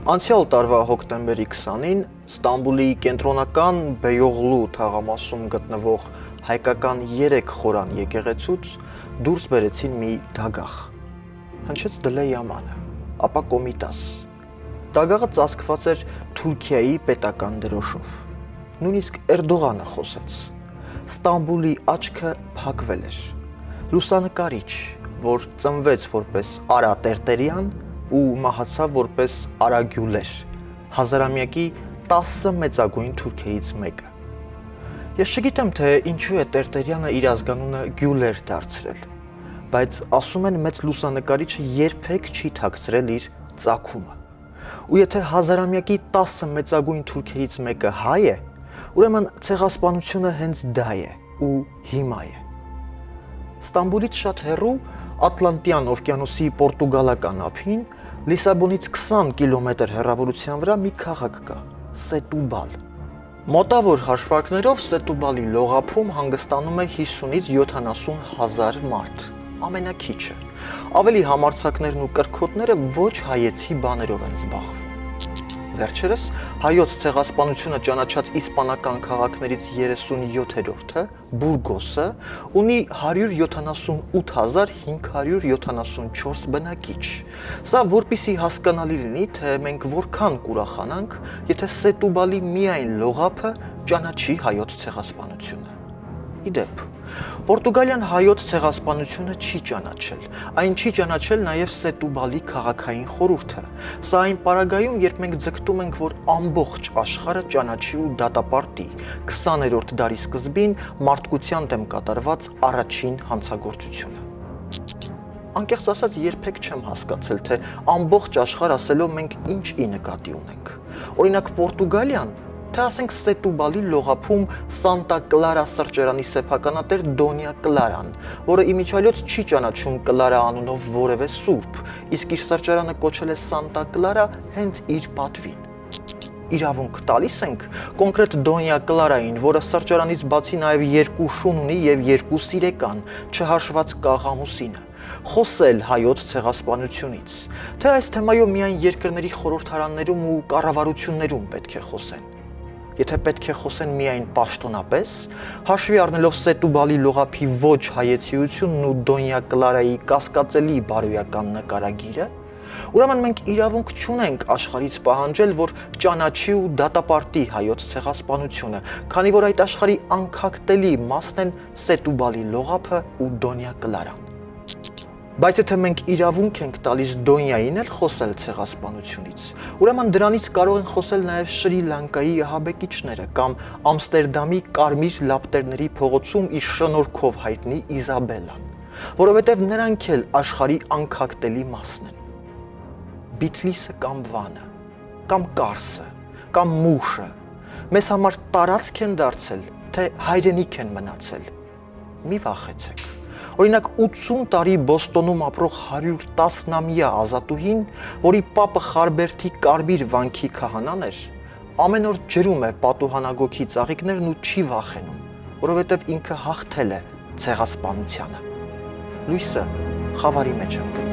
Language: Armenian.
Անցյալ տարվա հոկտեմբերի 20-ին Ստամբուլի կենտրոնական Բեյողլու թաղամասում գտնվող հայկական 3 խորան եկեղեցուց դուրս բերեցին մի դագաղ։ Հնչեց դլեյամանը, ապա կոմիտաս։ Դագաղը ծածկված էր Թուրքիայի պետական դրոշով։ Նույնիսկ Էրդողանը խոսեց։ Ստամբուլի աչքը փակվել էր։ Լուսանկարիչ, որ ծնվեց որպես Արա Տերտերյան ու մահացավ որպես Արա Գյուլեր, հազարամյակի 10 մեծագույն թուրքերից մեկը։ Ես չգիտեմ, թե ինչու է Տերտերյանը իր ազգանունը Գյուլեր դարձրել, բայց ասում են մեծ լուսանկարիչը երբեք չի թաքցրել իր ծագումը։ Ու եթե հազարամյակի 10 մեծագույն թուրքերից մեկը հայ է, ուրեմն ցեղասպանությունը հենց դա է ու հիմա է։ Ստամբուլից շատ հեռու Ատլանտյան օվկիանոսի Պորտուգալական ափին Լիսաբոնից 20 կիլոմետր հեռավորության վրա մի քաղաք կա՝ Սետուբալ։ Մոտավոր հաշվարկներով Սետուբալի լողափում հանգստանում է 50-ից 70 հազար մարդ, ամենաքիչը։ Ավելի համարձակներն ու կրքոտները ոչ հայեցի բաներով են զբաղվում։ Վերջերս հայոց ցեղասպանությունը ճանաչած իսպանական քաղաքներից 37-րդը, Բուրգոսը, ունի 178,574 բնակիչ։ Սա որպեսզի հասկանալի լինի, թե մենք որքան կուրախանանք, եթե Սետուբալի միայն լողափը ճանաչի հայոց ցեղասպանությունը։ Իդեպ, Պորտուգալիան հայոց ցեղասպանությունը չի ճանաչել, այն չի ճանաչել նաև Սետուբալի քաղաքային խորհուրդը։ Սա այն պարագայում, երբ մենք ձգտում ենք, որ ամբողջ աշխարհը ճանաչի ու դատապարտի 20-րդ դարի սկզբին մարդկության դեմ կատարված առաջին հանցագործությունը։ Անկեղծ ասած, երբեք չեմ հասկացել, թե ամբողջ աշխարհ ասելով մենք ինչ-ի նկատի ունենք։ Օրինակ Պորտուգալիան, թե ասենք Սետուբալի լողափում Սանտա Կլարա սրճարանի սեփականատեր Դոնյա Կլարան, որը իմիջիայլոց չի ճանաչում Կլարա անունով որևէ սուրբ, իսկ իր սրճարանը կոչել է Սանտա Կլարա հենց իր պատվին։ Իրավունք տալիս ենք կոնկրետ Դոնյա Կլարային, որը սրճարանից բացի նաև 2 շուն ունի եւ 2 սիրեկան, չհաշված կաղամուսինը, խոսել հայոց ցեղասպանությունից, թե այս թեմայով միայն երկրների խորհրդարաններում ու կառավարություններում պետք է խոսեն։ Եթե պետք է խոսեն միայն պաշտոնապես, հաշվի առնելով Սետուբալի լողափի ոչ հայեցիությունն ու Դոնյա Կլարայի կասկածելի բարոյական նկարագիրը, ուրեմն մենք իրավունք չունենք աշխարհից պահանջել, որ ճանաչի ու դատապարտի հայոց ցեղասպանությունը, քանի որ այդ աշխարհի անքակտելի մասն են Սետուբալի լողափը ու Դոնյա Կլարան։ Բայց եթե մենք իրավունք ենք տալիս Դոնյային էլ խոսել ցեղասպանությունից, ուրեմն դրանից կարող են խոսել նաև Շրի Լանկայի ահաբեկիչները կամ Ամստերդամի կարմիր լապտերների փողոցում իր շնորհքով հայտնի Իզաբելան, որովհետև նրանք էլ աշխարհի անքակտելի մասն են։ Բիթլիսը կամ Վանը, կամ Կարսը, կամ Մուշը մեզ համար տարածք են դարձել, թե հայրենիք են մնացել։ Մի վախեցեք։ Օրինակ 80 տարի Բոստոնում ապրող 110-նամյա ազատուհին, որի պապը Խարբերթի կարմիր վանքի քահանան էր, ամեն օր ջրում է պատուհանագոգի ծաղիկներն ու չի վախենում, որովհետև ինքը հաղթել է ցեղասպանությանը։ Լույսը խավարի մեջ եմ գտնում։